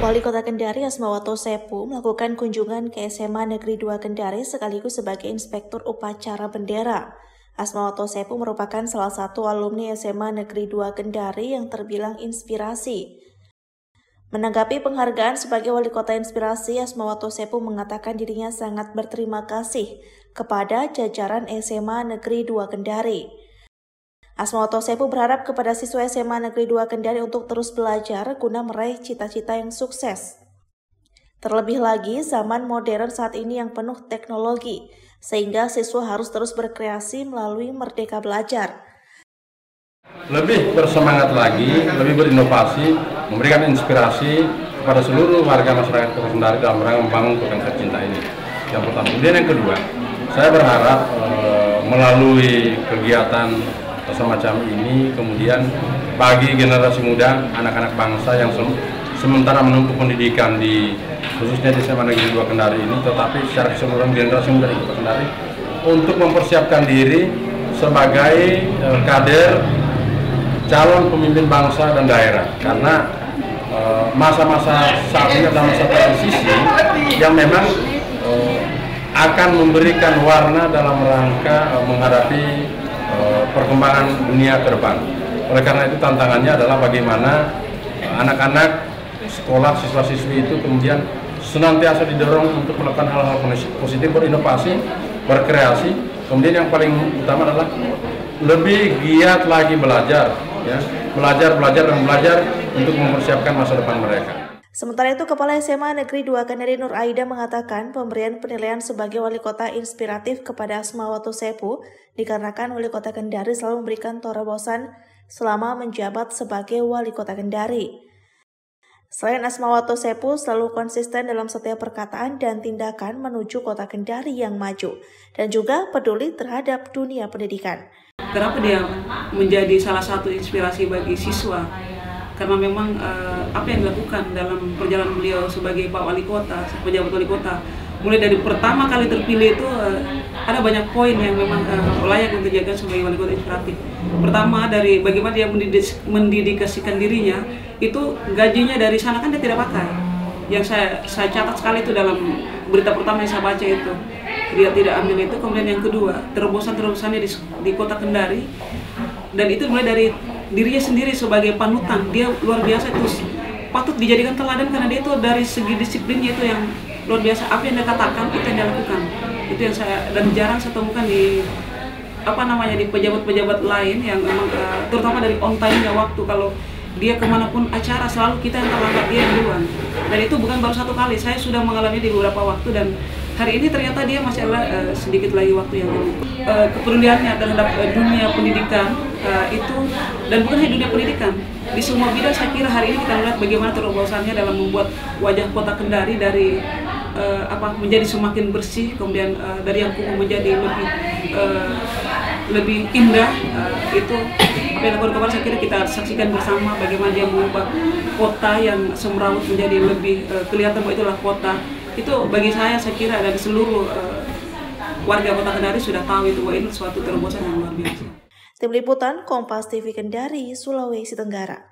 Wali Kota Kendari Asmawato Sepu melakukan kunjungan ke SMA Negeri 2 Kendari sekaligus sebagai inspektur upacara bendera. Asmawato Sepu merupakan salah satu alumni SMA Negeri 2 Kendari yang terbilang inspirasi. Menanggapi penghargaan sebagai Wali Kota Inspirasi, Asmawato Sepu mengatakan dirinya sangat berterima kasih kepada jajaran SMA Negeri 2 Kendari. Asmawato Sepu berharap kepada siswa SMA Negeri 2 Kendari untuk terus belajar guna meraih cita-cita yang sukses. Terlebih lagi, zaman modern saat ini yang penuh teknologi, sehingga siswa harus terus berkreasi melalui Merdeka Belajar. Lebih bersemangat lagi, lebih berinovasi, memberikan inspirasi kepada seluruh warga masyarakat Kota Kendari dalam rangka membangun kota tercinta ini. Yang pertama. Kemudian yang kedua, saya berharap melalui kegiatan semacam ini, kemudian bagi generasi muda, anak-anak bangsa yang sementara menempuh pendidikan khususnya di SMA Negeri 2 Kendari ini, tetapi secara keseluruhan generasi muda di Kota Kendari untuk mempersiapkan diri sebagai kader calon pemimpin bangsa dan daerah, karena masa-masa saat ini adalah masa transisi yang memang akan memberikan warna dalam rangka menghadapi perkembangan dunia ke depan. Oleh karena itu tantangannya adalah bagaimana anak-anak sekolah, siswa-siswi itu kemudian senantiasa didorong untuk melakukan hal-hal positif, berinovasi, berkreasi. Kemudian yang paling utama adalah lebih giat lagi belajar, ya, belajar untuk mempersiapkan masa depan mereka. Sementara itu, Kepala SMA Negeri 2 Kendari Nur Aida mengatakan pemberian penilaian sebagai Wali Kota inspiratif kepada Asmawato Sepu dikarenakan Wali Kota Kendari selalu memberikan terobosan selama menjabat sebagai Wali Kota Kendari. Selain Asmawato Sepu selalu konsisten dalam setiap perkataan dan tindakan menuju Kota Kendari yang maju dan juga peduli terhadap dunia pendidikan. Kenapa dia menjadi salah satu inspirasi bagi siswa? Karena memang apa yang dilakukan dalam perjalanan beliau sebagai Pak Wali Kota, pejabat Wali Kota, mulai dari pertama kali terpilih itu ada banyak poin yang memang layak untuk dijaga sebagai Wali Kota inspiratif. Pertama, dari bagaimana dia mendedikasikan dirinya, itu gajinya dari sana kan dia tidak pakai. Yang saya catat sekali itu dalam berita pertama yang saya baca itu, dia tidak ambil itu. Kemudian yang kedua, terobosan-terobosannya di Kota Kendari, dan itu mulai dari dirinya sendiri sebagai panutan. Dia luar biasa, itu patut dijadikan teladan karena dia itu dari segi disiplinnya itu yang luar biasa. Apa yang dia katakan itu yang dia lakukan. Itu yang dan jarang saya temukan di di pejabat-pejabat lain yang memang terutama dari on time-nya waktu. Kalau dia kemanapun acara selalu kita yang terlambat, dia yang duluan. Dan itu bukan baru satu kali, saya sudah mengalami di beberapa waktu, dan hari ini ternyata dia masih ada sedikit lagi waktu yang kepeduliannya terhadap dunia pendidikan itu, dan bukan hanya dunia pendidikan, di semua bidang. Saya kira hari ini kita melihat bagaimana terobosannya dalam membuat wajah Kota Kendari dari menjadi semakin bersih, kemudian dari yang kumuh menjadi lebih indah. Itu apa yang dilakukan kemarin, saya kira kita saksikan bersama bagaimana dia mengubah kota yang semrawut menjadi lebih kelihatan bahwa itulah kota. Itu bagi saya kira dan seluruh warga Kota Kendari sudah tahu itu bahwa ini suatu terobosan yang luar biasa. Tim Liputan Kompas TV Kendari, Sulawesi Tenggara.